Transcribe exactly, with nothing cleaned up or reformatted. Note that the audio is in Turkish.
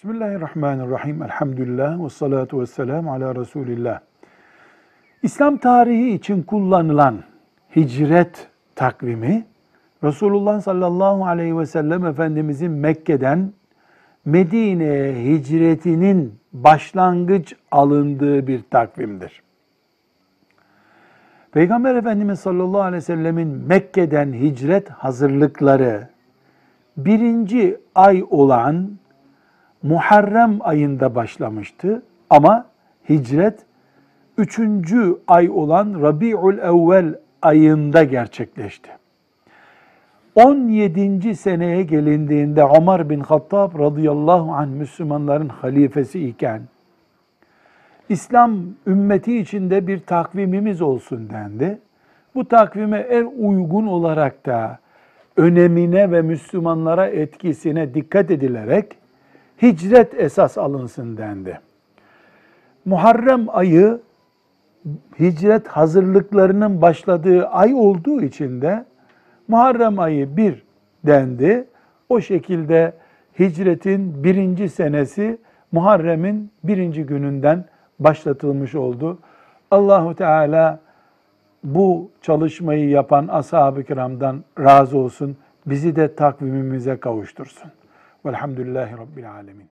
Bismillahirrahmanirrahim. Elhamdülillah ve salatu ve selamu ala Resulillah. İslam tarihi için kullanılan hicret takvimi, Resulullah sallallahu aleyhi ve sellem Efendimizin Mekke'den Medine'ye hicretinin başlangıç alındığı bir takvimdir. Peygamber Efendimiz sallallahu aleyhi ve sellemin Mekke'den hicret hazırlıkları birinci ay olan Muharrem ayında başlamıştı ama hicret üçüncü ay olan Rabi'ül Evvel ayında gerçekleşti. on yedinci seneye gelindiğinde Ömer bin Hattab radıyallahu anh Müslümanların halifesi iken İslam ümmeti içinde bir takvimimiz olsun dendi. Bu takvime en uygun olarak da önemine ve Müslümanlara etkisine dikkat edilerek hicret esas alınsın dendi. Muharrem ayı hicret hazırlıklarının başladığı ay olduğu için de Muharrem ayı bir dendi. O şekilde hicretin birinci senesi Muharrem'in birinci gününden başlatılmış oldu. Allahu Teala bu çalışmayı yapan ashab-ı kiramdan razı olsun. Bizi de takvimimize kavuştursun. Velhamdülillahi Rabbil alemin.